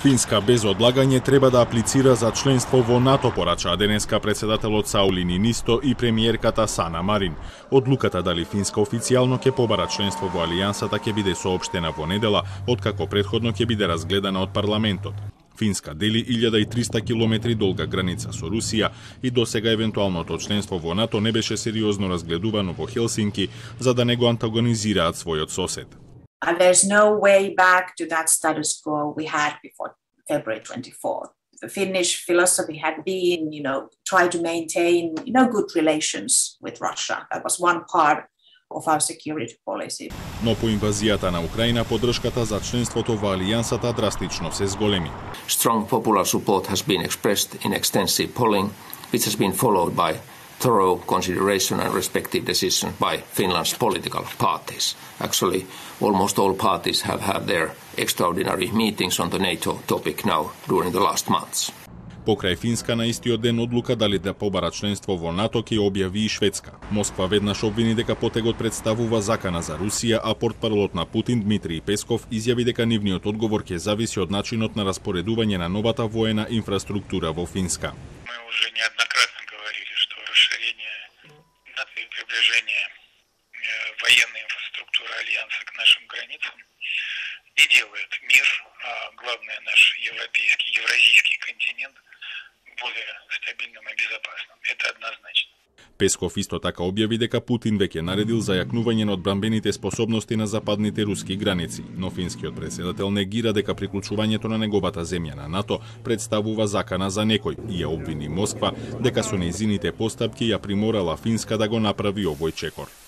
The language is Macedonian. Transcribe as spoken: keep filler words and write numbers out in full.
Финска без одлагање треба да аплицира за членство во НАТО, порачаа денеска председателот Саули Нинисто и премиерката Сана Марин. Одлуката дали Финска официјално ќе побара членство во Алијансата ќе биде соопштена во недела, откако претходно ќе биде разгледана од парламентот. Финска дели илјада и триста километри долга граница со Русија и досега евентуалното членство во НАТО не беше сериозно разгледувано во Хелсинки за да не го антагонизираат својот сосед. And there's no way back to that status quo we had before February twenty-fourth. The Finnish philosophy had been, you know, try to maintain, you know, good relations with Russia. That was one part of our security policy. Но по инвазијата на Украина поддршката за членството во Алијансата драстично се зголеми. Strong popular support has been expressed in extensive polling, which has been followed by thorough consideration and respective decision by Finland's political parties. Actually, almost all parties have had their extraordinary meetings on the NATO topic now during the last months. Покрај Финска на истиот ден одлука дали да побара членство во НАТО ќе објави и Шведска. Москва веднаш обвини дека потегот представува закана за Русија, а портпаролот на Путин Дмитрий Песков изјави дека нивниот одговор ќе зависи од начинот на распоредување на новата воена инфраструктура во Финска. Мы уже неоднократно говорили, что расширение НАТО и приближение военной инфраструктуры Альянса к нашим границам и делает мир, а главное наш европейский, евразийский континент более стабильным и безопасным. Это однозначно. Песков исто така објави дека Путин веќе наредил за јакнување на одбранбените способности на западните руски граници, но финскиот председател негира дека приклучувањето на неговата земја на НАТО представува закана за некој и ја обвини Москва дека со нејзините постапки ја приморала Финска да го направи овој чекор.